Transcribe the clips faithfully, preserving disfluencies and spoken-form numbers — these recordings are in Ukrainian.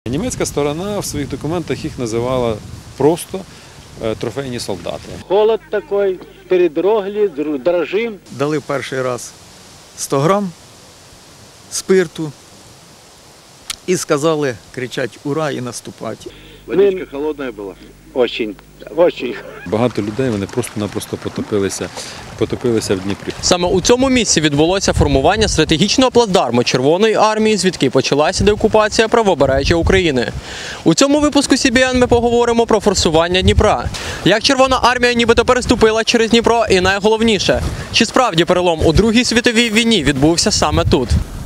Німецька сторона в своїх документах їх називала просто трофейні солдати. Холод такий, передроглі, дрожим. Дали перший раз сто грам спирту і сказали кричать «Ура!» і наступати. Водичка холодна була? Очень, очень. Багато людей вони просто-напросто потопилися, потопилися в Дніпрі. Саме у цьому місці відбулося формування стратегічного плацдарму Червоної армії, звідки почалася деокупація правобережжя України. У цьому випуску Сі Бі Ен ми поговоримо про форсування Дніпра. Як Червона армія нібито переступила через Дніпро і найголовніше, чи справді перелом у Другій світовій війні відбувся саме тут?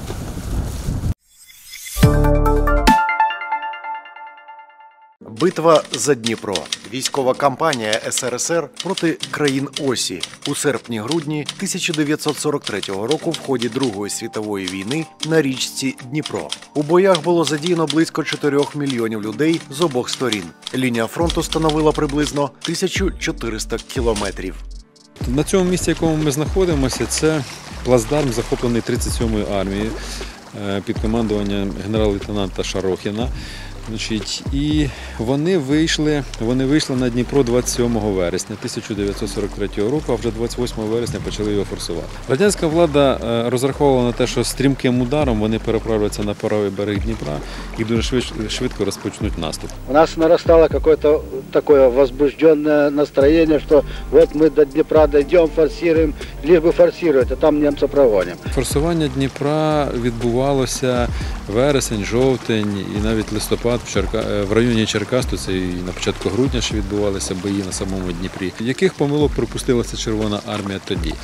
Битва за Дніпро. Військова кампанія Ес Ер Ес Ер проти країн Осі у серпні-грудні тисяча дев'ятсот сорок третього року в ході Другої світової війни на річці Дніпро. У боях було задіяно близько чотирьох мільйонів людей з обох сторін. Лінія фронту становила приблизно тисячу чотириста кілометрів. На цьому місці, в якому ми знаходимося, це плацдарм, захоплений тридцять сьомою армією під командуванням генерал-лейтенанта Шарохіна. Значить, і вони вийшли, вони вийшли на Дніпро двадцять сьомого вересня тисяча дев'ятсот сорок третього року, а вже двадцять восьмого вересня почали його форсувати. Радянська влада розраховувала на те, що стрімким ударом вони переправляться на правий берег Дніпра і дуже швидко розпочнуть наступ. У нас наростало якесь таке возбужденне настроєння, що от ми до Дніпра дійдемо, форсуємо, лише би форсувати, а там німців прогонимо. Форсування Дніпра відбувалося вересень, жовтень і навіть листопад. В районі Черкас, це і на початку грудня ще відбувалися бої на самому Дніпрі. Яких помилок припустилася Червона армія тоді?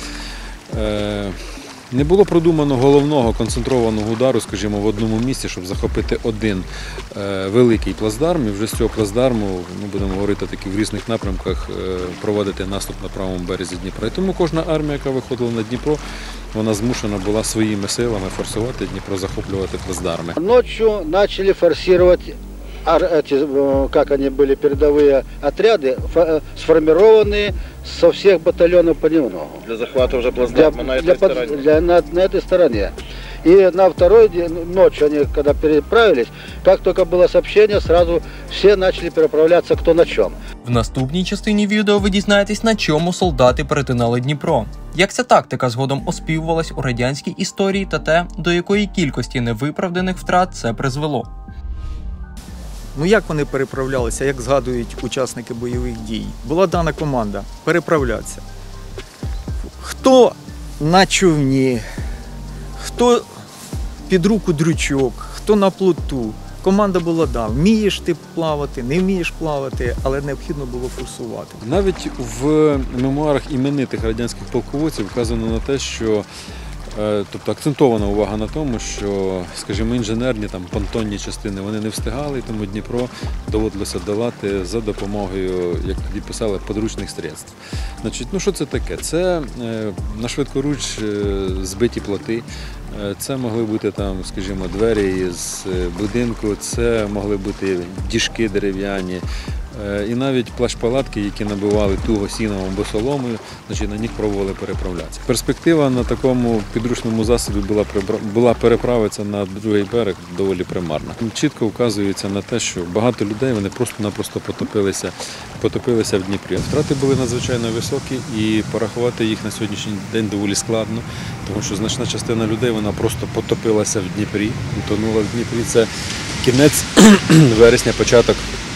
Не було продумано головного концентрованого удару, скажімо, в одному місці, щоб захопити один великий плацдарм. І вже з цього плацдарму, ми будемо говорити таки в різних напрямках, проводити наступ на правому березі Дніпра. І тому кожна армія, яка виходила на Дніпро, вона змушена була своїми силами форсувати Дніпро, захоплювати плацдарми. Ночью почали форсувати, как они были, передовые отряды, сформированные со всех батальонов понемногу. Для захвата уже плацдарма на этой стороне? Для, на, на этой стороне. И на второй день, ночью они, когда переправились, как только было сообщение, сразу все начали переправляться кто на чем. В наступній частині відео ви дізнаєтесь, на чому солдати перетинали Дніпро. Як ця тактика згодом оспівувалась у радянській історії та те, до якої кількості невиправданих втрат це призвело. Ну як вони переправлялися, як згадують учасники бойових дій? Була дана команда – переправлятися. Хто на човні, хто під руку дрючок, хто на плоту. Команда була дана. Вмієш ти плавати, не вмієш плавати, але необхідно було форсувати. Навіть в мемуарах іменитих радянських полководців вказано на те, що тобто акцентована увага на тому, що, скажімо, інженерні, там, понтонні частини, вони не встигали, і тому Дніпро доводилося долати за допомогою, як тоді писали, подручних средств. Значить, ну що це таке? Це е, на швидкоруч е, збиті плоти, е, це могли бути, там, скажімо, двері з будинку, це могли бути діжки дерев'яні, і навіть плащ-палатки, які набивали туго сіном або соломою, значить, на них пробували переправлятися. Перспектива на такому підручному засобі була, була переправитися на другий берег доволі примарна. Чітко вказується на те, що багато людей вони просто-напросто потопилися, потопилися в Дніпрі. Втрати були надзвичайно високі і порахувати їх на сьогоднішній день доволі складно, тому що значна частина людей вона просто потопилася в Дніпрі, утонула в Дніпрі. Це кінець вересня, початок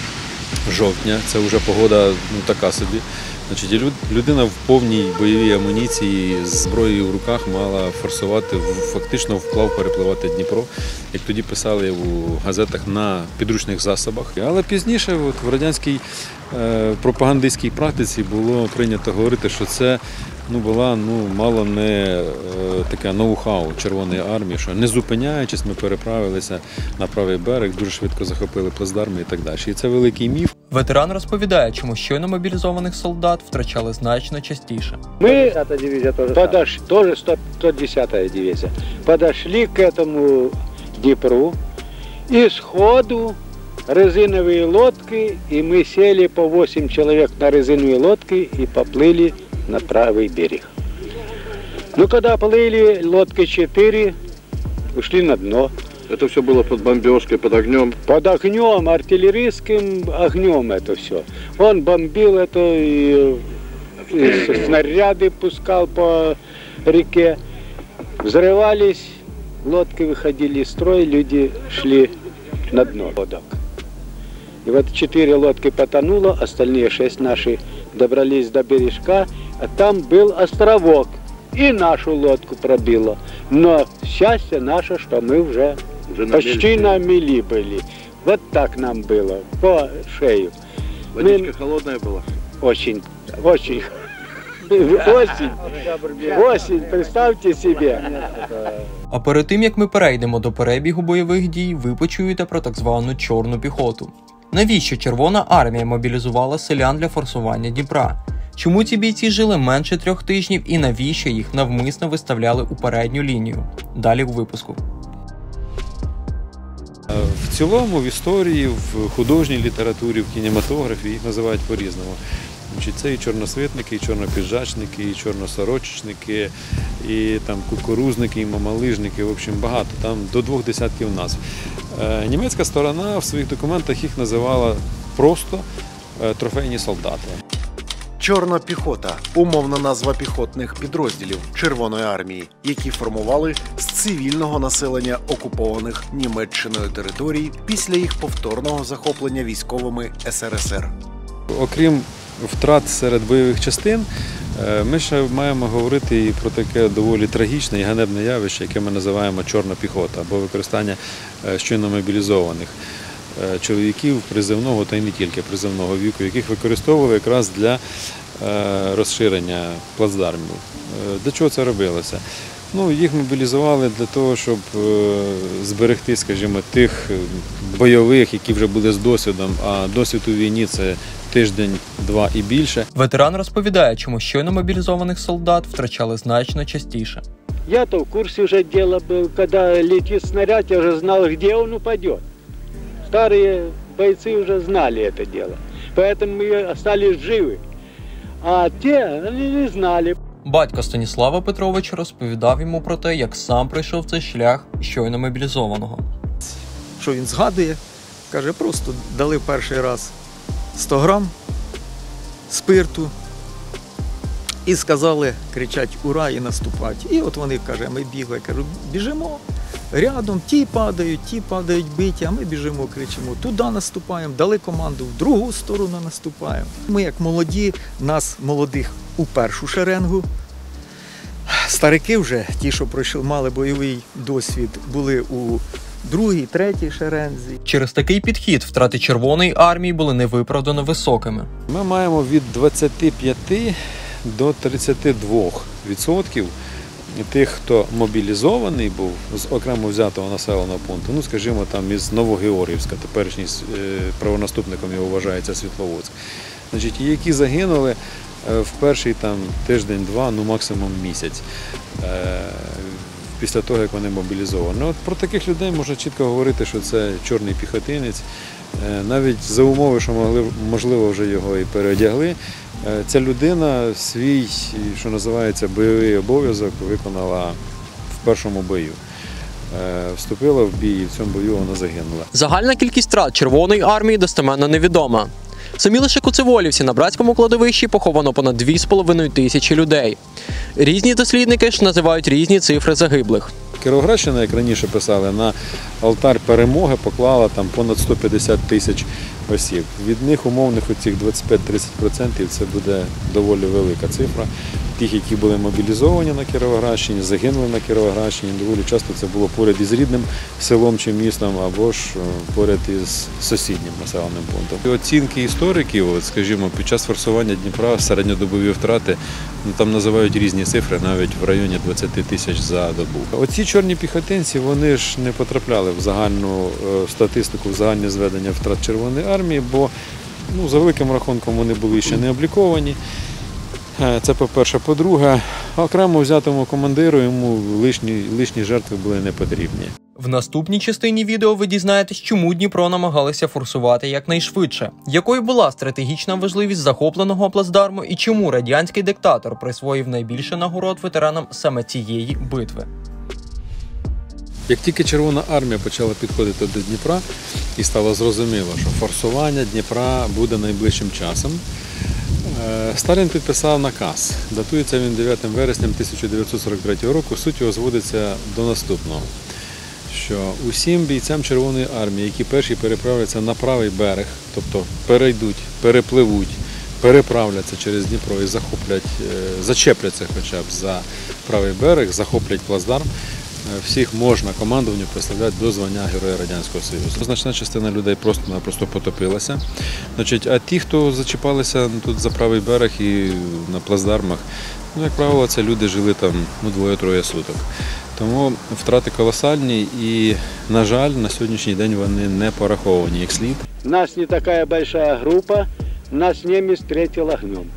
жовтня, це вже погода ну, така собі. Значить, людина в повній бойовій амуніції з зброєю в руках мала форсувати, фактично вплав перепливати Дніпро, як тоді писали у газетах на підручних засобах. Але пізніше от, в радянській е, пропагандистській практиці було прийнято говорити, що це ну, була ну, мало не е, таке ноу-хау Червоної армії, що не зупиняючись, ми переправилися на правий берег, дуже швидко захопили плацдарми і так далі. І це великий міф. Ветеран розповідає, чому щойно мобілізованих солдат втрачали значно частіше. Ми, подош... теж сто десята дивізія, подошли к этому Дніпру, і сходу резиновые лодки, и мы сели по восемь человек на резиновые лодки и поплыли на правый берег. Ну, когда плыли, лодки четыре ушли на дно, Это все было под бомбежкой, под огнем. Под огнем, артиллерийским огнем это все. Он бомбил это, и, и снаряды пускал по реке. Взрывались, лодки выходили из строя, люди шли на дно лодок. И вот четыре лодки потонуло, остальные шесть наши добрались до бережка, а там был островок. И нашу лодку пробило. Но счастье наше, что мы уже, уже почти на мели были. Вот так нам было, по шею. Водичка мы... холодная была? Очень, очень. Осінь, осінь, представте собі. А перед тим, як ми перейдемо до перебігу бойових дій, ви почуєте про так звану чорну піхоту. Навіщо Червона армія мобілізувала селян для форсування Дніпра? Чому ці бійці жили менше трьох тижнів і навіщо їх навмисно виставляли у передню лінію? Далі у випуску. В цілому, в історії, в художній літературі, в кінематографі їх називають по-різному. Це і чорносвітники, і чорнопіджачники, і чорносорочники, і там кукурузники, і мамалижники, в общем, багато, там до двох десятків назв. Німецька сторона в своїх документах їх називала просто трофейні солдати. Чорна піхота – умовна назва піхотних підрозділів Червоної армії, які формували з цивільного населення окупованих Німеччиною територій після їх повторного захоплення військовими ес ер ес ер. Окрім втрат серед бойових частин, ми ще маємо говорити і про таке доволі трагічне і ганебне явище, яке ми називаємо чорна піхота, або використання щойно мобілізованих чоловіків призивного та й не тільки призивного віку, яких використовували якраз для розширення плацдармів. Для чого це робилося? Ну, їх мобілізували для того, щоб зберегти, скажімо, тих бойових, які вже були з досвідом, а досвід у війні – це тиждень, два і більше. Ветеран розповідає, чому щойно мобілізованих солдат втрачали значно частіше. Я-то в курсе уже дела был, когда летит снаряд, я уже знал, где он упадет. Старые бойцы уже знали это дело, поэтому мы остались живы. А те, они не знали. Батько Станіслава Петровича розповідав йому про те, як сам пройшов цей шлях щойно мобілізованого. Що він згадує? Каже, просто дали перший раз сто грам спирту і сказали, кричать «Ура!» і наступати. І от вони, каже, ми бігли, кажу, біжимо рядом, ті падають, ті падають биті, а ми біжимо, кричимо, туди наступаємо, дали команду, в другу сторону наступаємо. Ми як молоді, нас молодих у першу шеренгу, старики вже, ті, що пройшли, мали бойовий досвід, були у другій, третій шерензі. Через такий підхід втрати Червоної армії були невиправдано високими. Ми маємо від двадцяти п'яти до тридцяти двох відсотків тих, хто мобілізований був з окремо взятого населеного пункту, ну, скажімо, там із Новогеоргіївська, теперішній правонаступником його вважається Світловодськ, значить, які загинули в перший там тиждень-два, ну максимум місяць, після того, як вони мобілізовані. От про таких людей можна чітко говорити, що це чорний піхотинець, навіть за умови, що могли, можливо, вже його і переодягли. Ця людина свій, що називається, бойовий обов'язок виконала в першому бою. Вступила в бій і в цьому бою вона загинула. Загальна кількість втрат Червоної армії достеменно невідома. Самі лише Коцеволівці на братському кладовищі поховано понад дві з половиною тисячі людей. Різні дослідники ж називають різні цифри загиблих. Кіровоградщина, як раніше писали, на алтар перемоги поклала там понад сто п'ятдесят тисяч осіб. Від них умовних оцих двадцять п'ять - тридцять відсотків це буде доволі велика цифра. Тих, які були мобілізовані на Кіровоградщині, загинули на Кіровоградщині, доволі часто це було поряд із рідним селом чи містом, або ж поряд із сусіднім населеним пунктом. Оцінки істориків, от, скажімо, під час форсування Дніпра середньодобові втрати, ну, там називають різні цифри, навіть в районі двадцять тисяч за добу. Оці чорні піхотинці, вони ж не потрапляли в загальну статистику, в загальне зведення втрат Червоної армії, бо ну, за великим рахунком вони були ще не обліковані. Це по-перше. По-друге, окремо взятому командиру йому лишні, лишні жертви були не потрібні. В наступній частині відео ви дізнаєтесь, чому Дніпро намагалися форсувати якнайшвидше, якою була стратегічна важливість захопленого плацдарму і чому радянський диктатор присвоїв найбільше нагород ветеранам саме цієї битви. Як тільки Червона армія почала підходити до Дніпра і стало зрозуміло, що форсування Дніпра буде найближчим часом, Сталін підписав наказ. Датується він дев'ятим вересня тисяча дев'ятсот сорок третього року. Суть його зводиться до наступного, що усім бійцям Червоної армії, які перші переправляться на правий берег, тобто перейдуть, перепливуть, переправляться через Дніпро і захоплять, зачепляться хоча б за правий берег, захоплять плацдарм, всіх можна командуванню представляти до звання Героя Радянського Союзу. Значна частина людей просто-напросто потопилася. Значить, а ті, хто зачіпалися тут за правий берег і на плацдармах, ну, як правило, це люди жили там ну, двоє-троє суток. Тому втрати колосальні і, на жаль, на сьогоднішній день вони не пораховані як слід. У нас не така велика група, нас немец встретил огнем.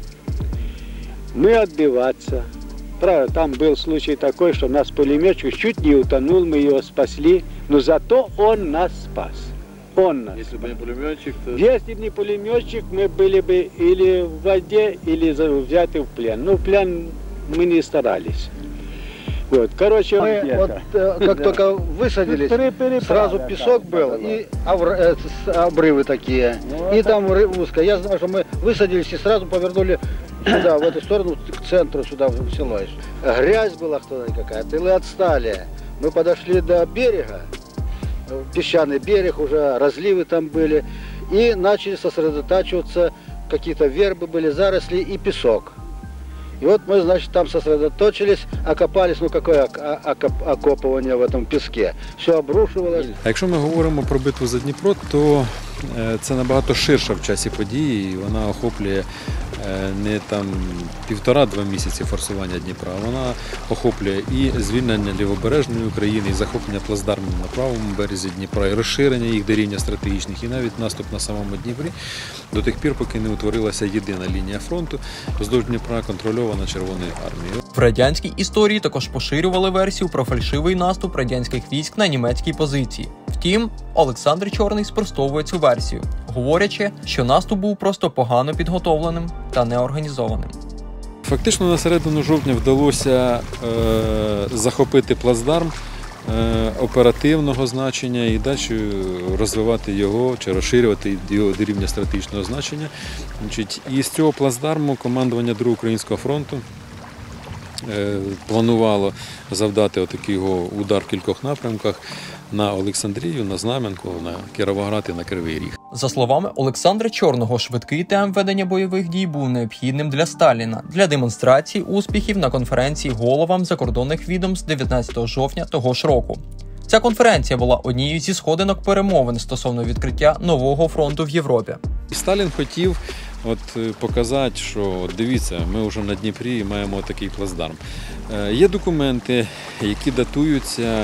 Мы отбиваться. Правда, там был случай такой, что нас пулеметчик чуть не утонул, мы его спасли, но зато он нас спас. Он нас. Если бы не пулеметчик, то... Если бы не пулеметчик, мы были бы или в воде, или взяты в плен. Ну, в плен мы не старались. Вот, короче, мы вот э, как только высадились, сразу песок был и обр- э, обрывы такие, и там узко. Я знаю, что мы высадились и сразу повернули сюда, в эту сторону, к центру, сюда, в село. Грязь была кто-то какая, тылы отстали. Мы подошли до берега, песчаный берег, уже разливы там были, и начали сосредотачиваться, какие-то вербы были, заросли и песок. И вот мы, значит, там сосредоточились, окопались, ну какое окопывание в этом песке. Все обрушивалось. А якщо ми говоримо про битву за Дніпро, то це набагато ширша в часі події, і вона охоплює не там півтора-два місяці форсування Дніпра, вона охоплює і звільнення Лівобережної України, і захоплення плацдармів на правому березі Дніпра, і розширення їх до рівня стратегічних, і навіть наступ на самому Дніпрі, до тих пір, поки не утворилася єдина лінія фронту, вздовж Дніпра контрольована Червоною армією. В радянській історії також поширювали версію про фальшивий наступ радянських військ на німецькій позиції. Втім, Олександр Чорний спростовує цю версію, говорячи, що наступ був просто погано підготовленим та неорганізованим. Фактично на середину жовтня вдалося е, захопити плацдарм е, оперативного значення і далі розвивати його чи розширювати його до рівня стратегічного значення. Значить, і з цього плацдарму командування Другого Українського фронту е, планувало завдати отакий його удар в кількох напрямках на Олександрію, на Знам'янку, на Кіровоград і на Кривий Ріг. За словами Олександра Чорного, швидкий темп ведення бойових дій був необхідним для Сталіна для демонстрації успіхів на конференції головам закордонних відомств дев'ятнадцятого жовтня того ж року. Ця конференція була однією зі сходинок перемовин стосовно відкриття нового фронту в Європі. Сталін хотів от показати, що дивіться, ми вже на Дніпрі і маємо такий плацдарм. Є документи, які датуються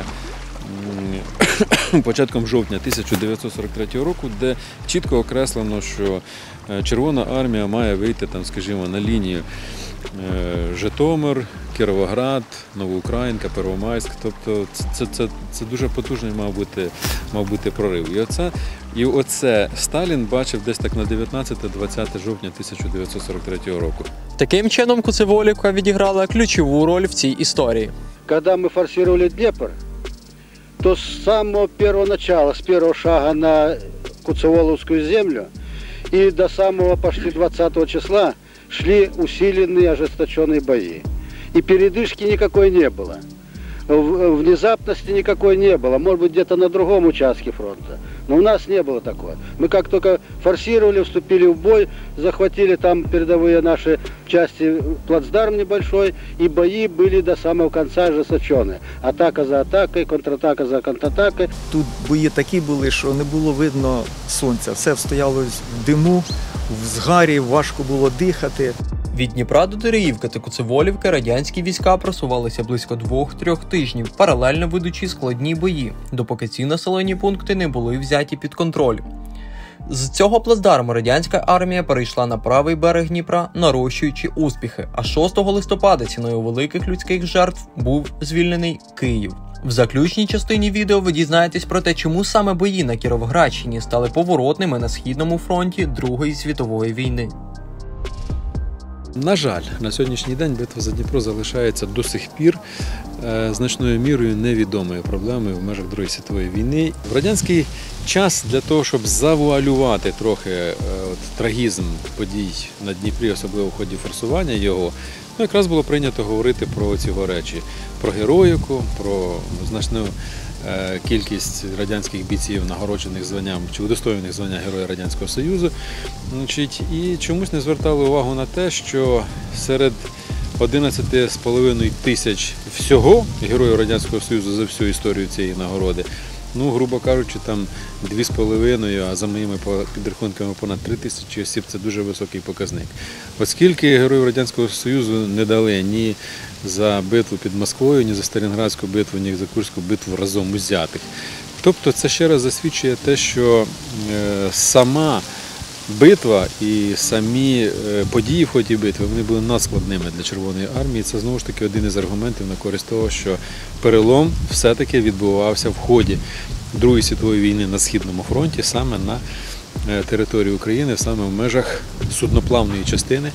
початком жовтня тисяча дев'ятсот сорок третього року, де чітко окреслено, що Червона армія має вийти, там, скажімо, на лінію Житомир, Кіровоград, Новоукраїнка, Первомайськ. Тобто це, це, це дуже потужний мав бути, мав бути прорив. І оце, і оце Сталін бачив десь так на дев'ятнадцяте-двадцяте жовтня тисяча дев'ятсот сорок третього року. Таким чином Куцеволівка відіграла ключову роль в цій історії. Коли ми форсували Дніпр, то с самого первого начала, с первого шага на Куцеволовскую землю и до самого почти двадцатого числа шли усиленные ожесточенные бои. И передышки никакой не было. Внезапности никакой не было. Может быть, где-то на другом участке фронта. Но у нас не было такого. Мы как только форсировали, вступили в бой, захватили там передовые наши части, плацдарм небольшой, и бои были до самого конца ожесточенные. Атака за атакой, контратака за контратакой. Тут бої такі були, що не було видно сонця. Все стояло в диму, в згарі, важко було дихати. Від Дніпра до Дереївки та Куцеволівки радянські війська просувалися близько двох-трьох тижнів, паралельно ведучи складні бої, допоки ці населені пункти не були взяті під контроль. З цього плацдарму радянська армія перейшла на правий берег Дніпра, нарощуючи успіхи, а шостого листопада ціною великих людських жертв був звільнений Київ. В заключній частині відео ви дізнаєтесь про те, чому саме бої на Кіровоградщині стали поворотними на Східному фронті Другої світової війни. На жаль, на сьогоднішній день битва за Дніпро залишається до сих пір е, значною мірою невідомою проблемою в межах Другої світової війни. В радянський час для того, щоб завуалювати трохи е, от, трагізм подій на Дніпрі, особливо в ході форсування його, ну, якраз було прийнято говорити про ці речі, про героїку, про значну е, кількість радянських бійців, нагороджених званням чи удостоєних звання Героя Радянського Союзу. Значить, і чомусь не звертали увагу на те, що серед одинадцяти з половиною тисяч всього Героїв Радянського Союзу за всю історію цієї нагороди, ну, грубо кажучи, там дві з половиною, а за моїми підрахунками понад три тисячі осіб – це дуже високий показник. Оскільки Героїв Радянського Союзу не дали ні за битву під Москвою, ні за Сталінградську битву, ні за Курську битву разом узятих. Тобто це ще раз засвідчує те, що е, сама битва і самі події в ході битви, вони були надскладними для Червоної армії. Це знову ж таки один із аргументів на користь того, що перелом все-таки відбувався в ході Другої світової війни на Східному фронті, саме на території України, саме в межах судноплавної частини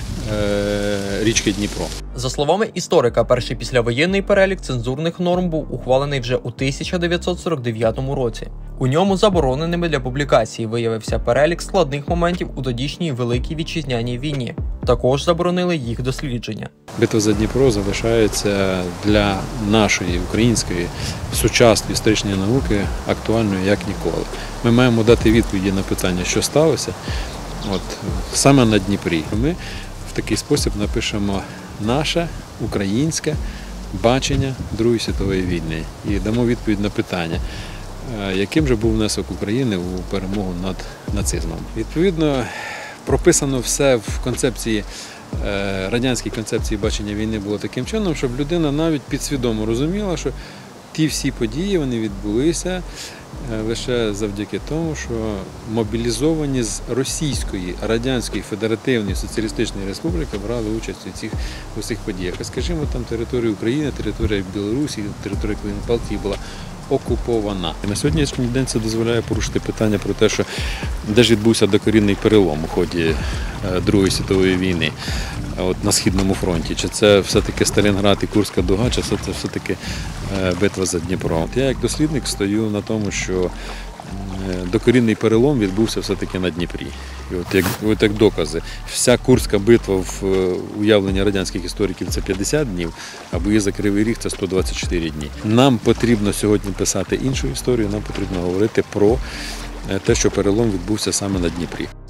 річки Дніпро. За словами історика, перший післявоєнний перелік цензурних норм був ухвалений вже у тисяча дев'ятсот сорок дев'ятому році. У ньому забороненими для публікації виявився перелік складних моментів у тодішній Великій Вітчизняній війні. Також заборонили їх дослідження. Битва за Дніпро залишається для нашої української сучасної історичної науки актуальною як ніколи. Ми маємо дати відповіді на питання, що сталося от, саме на Дніпрі. Ми в такий спосіб напишемо наше українське бачення Другої світової війни і дамо відповідь на питання, яким же був внесок України у перемогу над нацизмом. Відповідно, прописано все в концепції, радянській концепції бачення війни було таким чином, щоб людина навіть підсвідомо розуміла, що ті всі події вони відбулися лише завдяки тому, що мобілізовані з Російської Радянської Федеративної Соціалістичної Республіки брали участь у цих усіх подіях. А скажімо, там територія України, територія Білорусі, територія країн Балтії була окупована. І на сьогоднішній день це дозволяє порушити питання про те, що де ж відбувся докорінний перелом у ході Другої світової війни от на Східному фронті. Чи це все-таки Сталінград і Курська дуга, чи це все-таки битва за Дніпро. Я як дослідник стою на тому, що докорінний перелом відбувся все-таки на Дніпрі. І от як, от як докази, вся Курська битва в уявленні радянських істориків – це п'ятдесят днів, а бої за Кривий Ріг – це сто двадцять чотири дні. Нам потрібно сьогодні писати іншу історію, нам потрібно говорити про те, що перелом відбувся саме на Дніпрі.